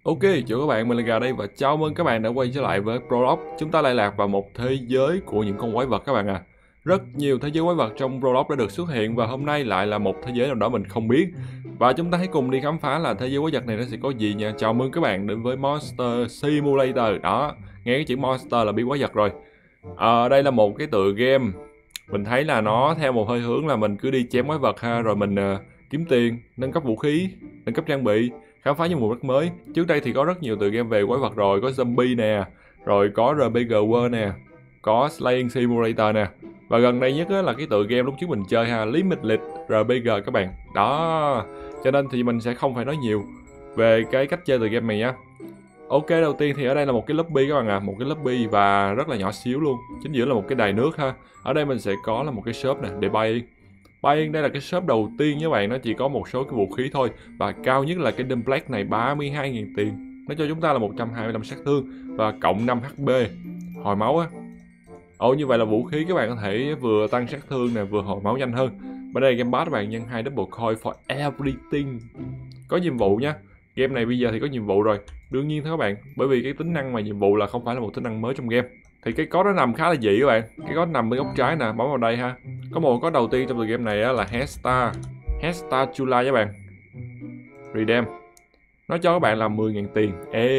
Ok, chào các bạn, mình là Gà đây và chào mừng các bạn đã quay trở lại với Prologue. Chúng ta lại lạc vào một thế giới của những con quái vật các bạn à. Rất nhiều thế giới quái vật trong Prologue đã được xuất hiện và hôm nay lại là một thế giới nào đó mình không biết. Và chúng ta hãy cùng đi khám phá là thế giới quái vật này nó sẽ có gì nha. Chào mừng các bạn đến với Monster Simulator. Đó, nghe cái chữ Monster là biết quái vật rồi. Đây là một cái tựa game. Mình thấy là nó theo một hơi hướng là mình cứ đi chém quái vật ha, rồi mình kiếm tiền, nâng cấp vũ khí, nâng cấp trang bị, khám phá những vùng đất mới. Trước đây thì có rất nhiều tựa game về quái vật rồi, có zombie nè, rồi có RPG World nè, có Slaying Simulator nè. Và gần đây nhất là cái tựa game lúc trước mình chơi ha, Limitless RPG các bạn. Đó, cho nên thì mình sẽ không phải nói nhiều về cái cách chơi tựa game này nhá. Ok, đầu tiên thì ở đây là một cái lobby các bạn ạ, một cái lobby và rất là nhỏ xíu luôn. Chính giữa là một cái đài nước ha. Ở đây mình sẽ có là một cái shop nè để bay. Bay đây là cái shop đầu tiên các bạn, nó chỉ có một số cái vũ khí thôi và cao nhất là cái đâm black này 32.000 tiền. Nó cho chúng ta là 125 sát thương và cộng 5 HP. Hồi máu á. Như vậy là vũ khí các bạn có thể vừa tăng sát thương nè, vừa hồi máu nhanh hơn. Bên đây là game pass các bạn, nhân 2 double coin for everything. Có nhiệm vụ nha. Game này bây giờ thì có nhiệm vụ rồi. Đương nhiên thôi các bạn, bởi vì cái tính năng mà nhiệm vụ là không phải là một tính năng mới trong game. Thì cái code nó nằm khá là dị các bạn. Cái code nằm bên góc trái nè, bấm vào đây ha. Có một code đầu tiên trong tựa game này là Hestar Chula các bạn. Redeem. Nó cho các bạn là 10.000 tiền.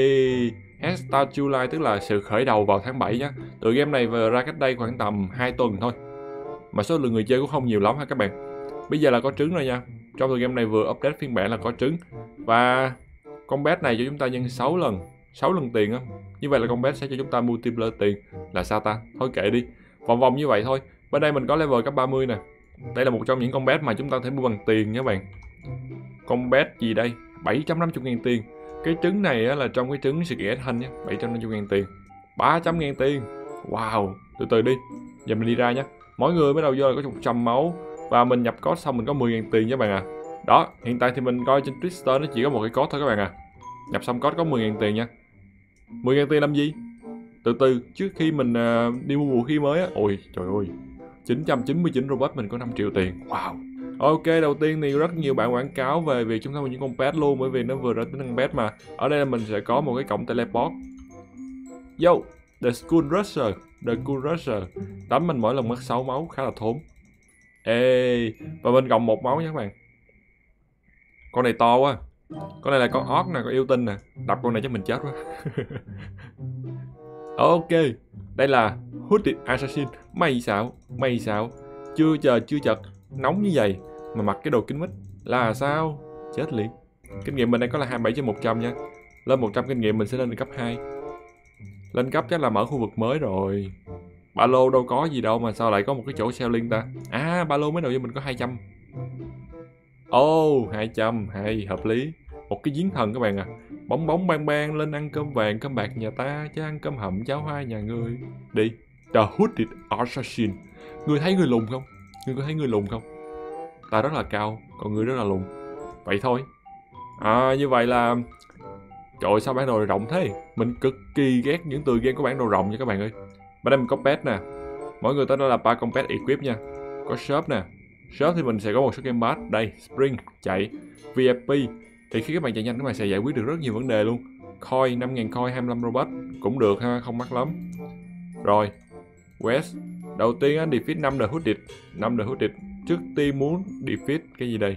Hestar Chula tức là sự khởi đầu vào tháng 7 nhá. Tựa game này vừa ra cách đây khoảng tầm 2 tuần thôi. Mà số lượng người chơi cũng không nhiều lắm ha các bạn. Bây giờ là có trứng rồi nha. Trong tựa game này vừa update phiên bản là có trứng. Và con bet này cho chúng ta nhân 6 lần tiền á. Như vậy là con bet sẽ cho chúng ta multiplier tiền. Là sao ta? Thôi kệ đi. Vòng vòng như vậy thôi. Bên đây mình có level cấp 30 nè. Đây là một trong những con bet mà chúng ta có thể mua bằng tiền nha các bạn. Con bet gì đây? 750.000 tiền. Cái trứng này á, là trong cái trứng sự kiện Hunt nhé. 750.000 tiền. 300.000 tiền. Wow. Từ từ đi. Giờ mình đi ra nhé. Mỗi người mới đầu vô là có 100 máu. Và mình nhập code xong mình có 10.000 tiền nha các bạn à. Đó, hiện tại thì mình coi trên Twitter nó chỉ có một cái code thôi các bạn à. Nhập xong code có 10.000 tiền nha. 10.000 tiền làm gì? Từ từ, trước khi mình đi mua vũ khí mới á. Ôi trời ơi, 999 Robux mình có 5 triệu tiền. Wow. Ok, đầu tiên thì rất nhiều bạn quảng cáo về việc chúng ta mua những con pet luôn, bởi vì nó vừa ra tính năng pet mà. Ở đây mình sẽ có một cái cổng teleport. Yo, The Skull Rusher. Đánh mình mỗi lần mất 6 máu, khá là thốn. Và mình cộng 1 máu nha các bạn. Con này to quá. Con này là con orc nè, con yêu tinh nè. Đập con này chắc mình chết quá. Ok, đây là Hooded Assassin. Mày sao? Chưa chật, nóng như vậy mà mặc cái đồ kính mít là sao? Chết liền. Kinh nghiệm mình đây có là 27/100 nha. Lên 100 kinh nghiệm mình sẽ lên cấp 2. Lên cấp chắc là mở khu vực mới rồi. Ba lô đâu có gì đâu mà sao lại có một cái chỗ selling ta? Ba lô mới đầu cho mình có 200. 200, hay, hợp lý. Một cái giếng thần các bạn à. Bóng bóng bang bang lên ăn cơm vàng cơm bạc nhà ta, chứ ăn cơm hầm cháo hoa nhà ngươi. Đi. The Hooded Assassin. Ngươi thấy người lùn không? Ngươi có thấy người lùn không? Ta rất là cao, còn ngươi rất là lùn. Vậy thôi. Như vậy là... Trời ơi, sao bản đồ rộng thế? Mình cực kỳ ghét những tựa game có bản đồ rộng nha các bạn ơi. Bên đây mình có pet nè. Mỗi người tới đó là 3 con pet equip nha. Có shop nè. Shop thì mình sẽ có một số game pass. Đây, Spring, chạy, VIP. Thì khi các bạn chạy nhanh các bạn sẽ giải quyết được rất nhiều vấn đề luôn. Coin, 5.000 coin, 25 robot. Cũng được ha, không mắc lắm. Rồi, Quest. Đầu tiên á, defeat 5 The Hooded. 5 The Hooded. Trước tiên muốn defeat cái gì đây?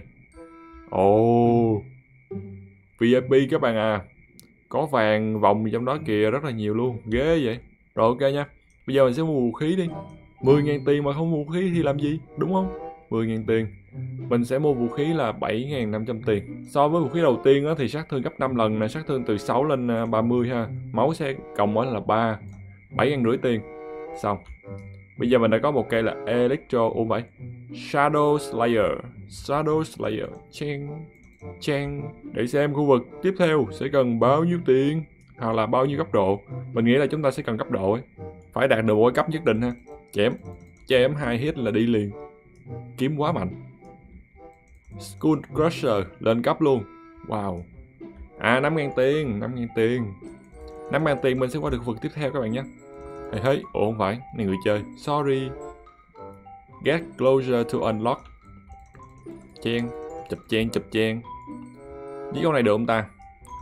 VIP các bạn à. Có vàng vòng trong đó kìa, rất là nhiều luôn. Ghê vậy. Rồi ok nha. Bây giờ mình sẽ mua vũ khí đi. 10.000 tiền mà không mua vũ khí thì làm gì, đúng không? 10.000 tiền. Mình sẽ mua vũ khí là 7.500 tiền. So với vũ khí đầu tiên á, thì sát thương gấp 5 lần nè, sát thương từ 6 lên 30 ha. Máu sẽ cộng mỗi là 3. 7.500 tiền. Xong. Bây giờ mình đã có một cây là Electro vậy. Shadow Slayer. Chang. Để xem khu vực tiếp theo sẽ cần bao nhiêu tiền, hoặc là bao nhiêu cấp độ. Mình nghĩ là chúng ta sẽ cần cấp độ ấy. Phải đạt được một cái cấp nhất định ha. Chém 2 hit là đi liền. Kiếm quá mạnh. Skull Crusher lên cấp luôn. Wow. 5.000 tiền. 5.000 tiền mình sẽ qua được khu vực tiếp theo các bạn nhé. Không phải, này người chơi. Sorry. Get closer to unlock. Chụp chen. Với con này được không ta?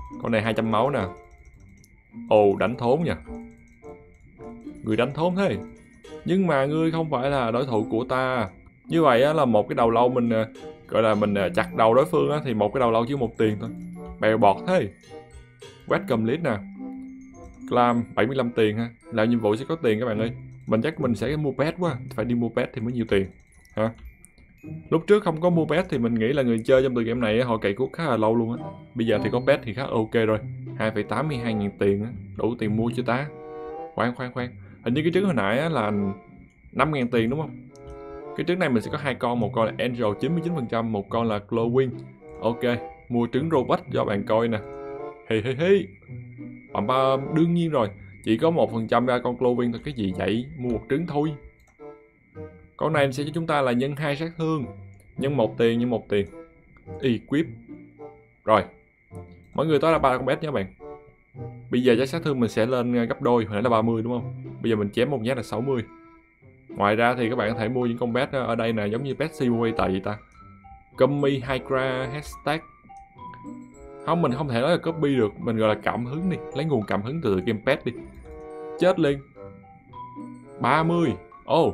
Con này 200 máu nè. Ồ, đánh thốn nha. Người đánh thốn thế. Nhưng mà ngươi không phải là đối thủ của ta. Như vậy á, là một cái đầu lâu mình gọi là mình chặt đầu đối phương á, thì một cái đầu lâu chỉ 1 tiền thôi. Bèo bọt thế. Quét complete nè. Clam 75 tiền ha. Làm nhiệm vụ sẽ có tiền các bạn ơi. Mình chắc mình sẽ mua pet quá. Phải đi mua pet thì mới nhiều tiền hả? Lúc trước không có mua pet thì mình nghĩ là người chơi trong tựa game này họ cày cuốc khá là lâu luôn á. Bây giờ thì có pet thì khá ok rồi. 2,82 ngàn tiền á, đủ tiền mua chưa ta? Khoan. Hình như cái trứng hồi nãy á là 5 ngàn tiền đúng không? Cái trứng này mình sẽ có 2 con, một con là Angel 99%, một con là Glowing. Ok, mua trứng robot cho bạn coi nè. Hi. Đương nhiên rồi, chỉ có 1% ra con Glowing thôi, cái gì vậy? Mua một trứng thôi. Con này sẽ cho chúng ta là nhân 2 sát thương, nhân 1 tiền. Equip. Rồi. Mọi người tới là 3 con bé nha các bạn. Bây giờ giá sát thương mình sẽ lên gấp đôi, hồi nãy là 30 đúng không? Bây giờ mình chém một nhát là 60. Ngoài ra thì các bạn có thể mua những con pet ở đây nè, giống như pet simulator vậy ta. Gummy Hydra hashtag. Không, mình không thể nói là copy được, mình gọi là cảm hứng đi, lấy nguồn cảm hứng từ game pet đi. Chết liền. 30. Oh.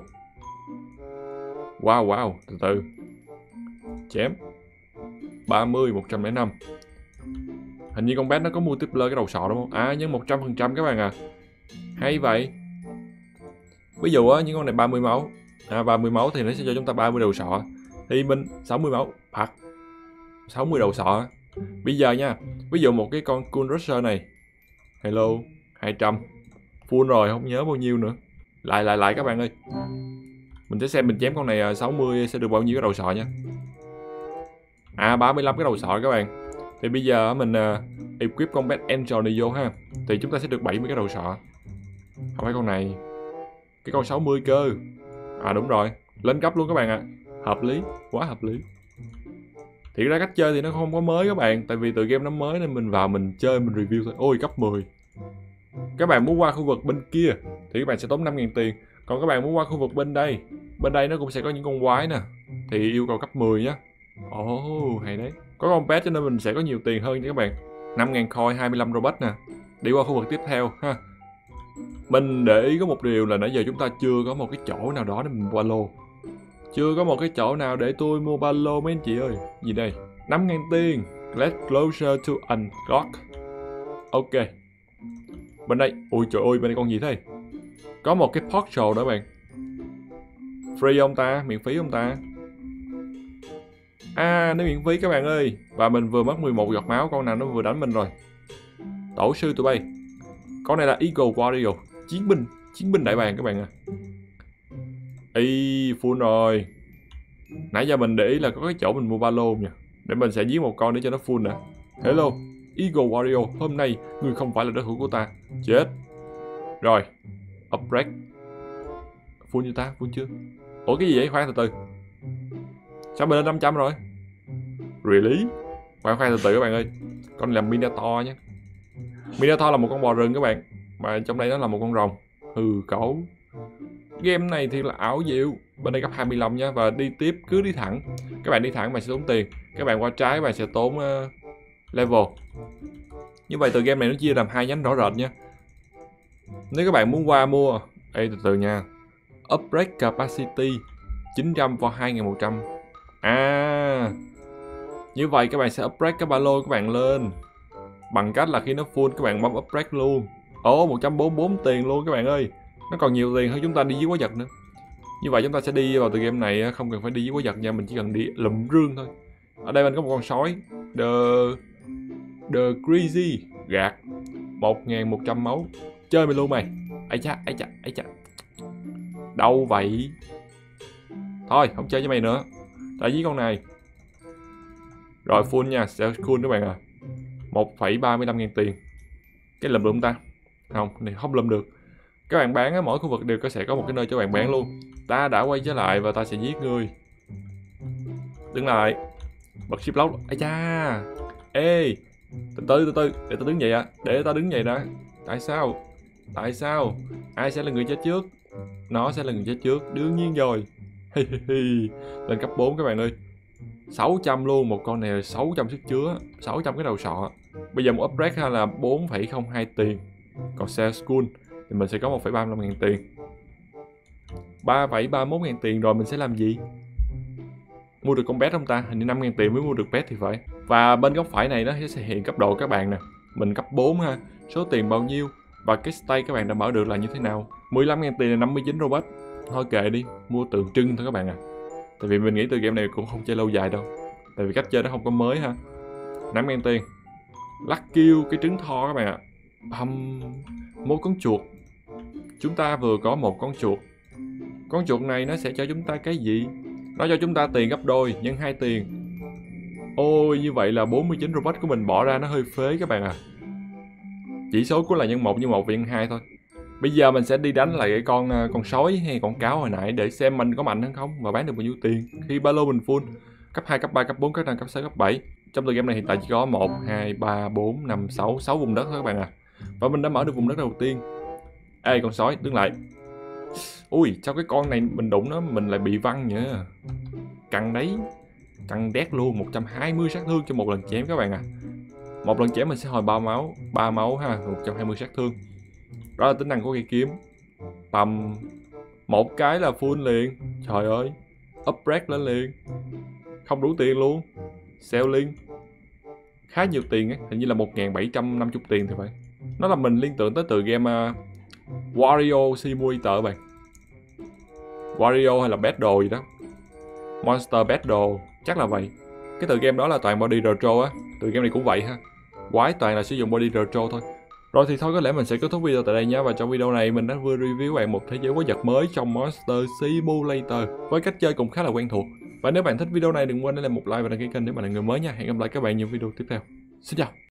Wow, từ từ. Chém. 30, 105. Hình như con pet nó có multiplayer cái đầu sọ đúng không? À, nhân 100% các bạn à. Hay vậy. Ví dụ á, những con này 30 máu. 30 máu thì nó sẽ cho chúng ta 30 đầu sọ. Thì mình 60 máu. Phạt. 60 đầu sọ. Bây giờ nha, ví dụ một cái con Cool Rusher này. Hello, 200. Full rồi, không nhớ bao nhiêu nữa. Lại các bạn ơi. Mình sẽ xem mình chém con này 60 sẽ được bao nhiêu cái đầu sọ nha. 35 cái đầu sọ các bạn. Thì bây giờ mình equip con Pet Angel này vô ha. Thì chúng ta sẽ được 70 cái đầu sọ. Không phải con này. Cái con 60 cơ. Đúng rồi. Lên cấp luôn các bạn ạ. Hợp lý. Quá hợp lý. Thì ra cách chơi thì nó không có mới các bạn. Tại vì tựa game nó mới nên mình vào mình chơi mình review thôi. Ôi cấp 10. Các bạn muốn qua khu vực bên kia thì các bạn sẽ tốn 5.000 tiền. Còn các bạn muốn qua khu vực bên đây. Bên đây nó cũng sẽ có những con quái nè. Thì yêu cầu cấp 10 nhá. Hay đấy. Có con pet cho nên mình sẽ có nhiều tiền hơn nha các bạn. 5.000 coin, 25 robot nè. Đi qua khu vực tiếp theo ha. Mình để ý có một điều là nãy giờ chúng ta chưa có một cái chỗ nào đó để mình mua ba lô. Chưa có một cái chỗ nào để tôi mua ba lô mấy anh chị ơi. Gì đây? 5.000 tiền. Let's closer to unlock. Ok. Bên đây. Ui trời ơi, bên đây con gì thế? Có một cái portal đó bạn. Free không ta? Miễn phí không ta? Nó miễn phí các bạn ơi. Và mình vừa mất 11 giọt máu. Con nào nó vừa đánh mình rồi. Tổ sư tụi bay. Con này là Eagle Warrior. Chiến binh đại bàng các bạn à. Full rồi. Nãy giờ mình để ý là có cái chỗ mình mua ba lô nha. Để mình sẽ giết một con để cho nó full nè. Hello, Eagle Warrior, hôm nay ngươi không phải là đối thủ của ta. Chết. Rồi, upgrade. Full như ta, full chưa? Ủa cái gì vậy? Khoan từ từ. Sao mình lên 500 rồi? Really? Khoan từ từ các bạn ơi. Con này là Minotaur nhé. Minotaur là một con bò rừng các bạn. Mà trong đây nó là một con rồng. Cẩu. Game này thì là ảo diệu. Bên đây cấp 25 nhé. Và đi tiếp, cứ đi thẳng. Các bạn đi thẳng bạn sẽ tốn tiền. Các bạn qua trái bạn sẽ tốn level. Như vậy từ game này nó chia làm 2 nhánh rõ rệt nha. Nếu các bạn muốn qua mua. Ê từ từ nha. Upgrade capacity 900 for 2100. Như vậy các bạn sẽ upgrade cái ba lô các bạn lên. Bằng cách là khi nó full các bạn bấm upgrade luôn. 144 tiền luôn các bạn ơi. Nó còn nhiều tiền hơn chúng ta đi dưới quái vật nữa. Như vậy chúng ta sẽ đi vào từ game này không cần phải đi dưới quái vật nha. Mình chỉ cần đi lụm rương thôi. Ở đây mình có một con sói. The Greasy. Gạt 1.100 máu. Chơi mày luôn mày. Ây cha. Đâu vậy? Thôi không chơi với mày nữa. Tại với con này. Rồi full nha. Sẽ full các bạn à. 1,35 ngàn tiền. Cái lụm được ta? Không, này không lụm được. Các bạn bán á, mỗi khu vực đều sẽ có một cái nơi cho bạn bán luôn. Ta đã quay trở lại và ta sẽ giết ngươi. Đứng lại. Bật shift lock. Ây cha. Ê. Từ từ. Để ta đứng vậy ạ. Để ta đứng vậy đã. Tại sao? Ai sẽ là người chết trước? Nó sẽ là người chết trước. Đương nhiên rồi. Lên cấp 4 các bạn ơi. 600 luôn. Một con này là 600 sức chứa. 600 cái đầu sọ. Bây giờ một upgrade ha là 4,02 tiền. Còn Sales School thì mình sẽ có 1,35 ngàn tiền. 3,31 ngàn tiền rồi mình sẽ làm gì? Mua được con pet không ta? Hình như 5 ngàn tiền mới mua được pet thì phải. Và bên góc phải này nó sẽ hiện cấp độ các bạn nè. Mình cấp 4 ha. Số tiền bao nhiêu? Và cái stay các bạn đã mở được là như thế nào? 15 ngàn tiền là 59 robot. Thôi kệ đi, mua tượng trưng thôi các bạn à. Tại vì mình nghĩ từ game này cũng không chơi lâu dài đâu. Tại vì cách chơi nó không có mới ha. 5 ngàn tiền. Lucky cái trứng tho các bạn ạ. Một con chuột. Chúng ta vừa có một con chuột. Con chuột này nó sẽ cho chúng ta cái gì? Nó cho chúng ta tiền gấp đôi, nhân 2 tiền. Ôi, như vậy là 49 robot của mình bỏ ra nó hơi phế các bạn à. Chỉ số của là nhân 1 và nhân 2 thôi. Bây giờ mình sẽ đi đánh lại cái con sói hay con cáo hồi nãy để xem mình có mạnh hơn không và bán được bao nhiêu tiền. Khi ba lô mình full, cấp 2, cấp 3, cấp 4, cấp 5, cấp 6, cấp 7. Trong tựa game này hiện tại chỉ có 1, 2, 3, 4, 5, 6 vùng đất thôi các bạn à. Và mình đã mở được vùng đất đầu tiên. Ê con sói, đứng lại. Ui, sao cái con này mình đụng nó mình lại bị văng nhỉ? Căng đấy. Căng đét luôn, 120 sát thương cho một lần chém các bạn à. Một lần chém mình sẽ hồi 3 máu ha, 120 sát thương. Đó là tính năng của cây kiếm. Một cái là full liền. Trời ơi, upgrade lên liền. Không đủ tiền luôn. Sell link. Khá nhiều tiền ấy, hình như là 1750 tiền thì phải. Nó làm mình liên tưởng tới tựa game Wario Simulator bạn. Wario hay là Battle gì đó. Monster Battle, chắc là vậy. Cái tựa game đó là toàn body retro á. Tựa game này cũng vậy ha. Quái toàn là sử dụng body retro thôi. Rồi thì thôi có lẽ mình sẽ kết thúc video tại đây nhé. Và trong video này mình đã vừa review bạn một thế giới quái vật mới trong Monster Simulator với cách chơi cũng khá là quen thuộc. Và nếu bạn thích video này đừng quên để lại một like và đăng ký kênh nếu bạn là người mới nha. Hẹn gặp lại các bạn những video tiếp theo. Xin chào.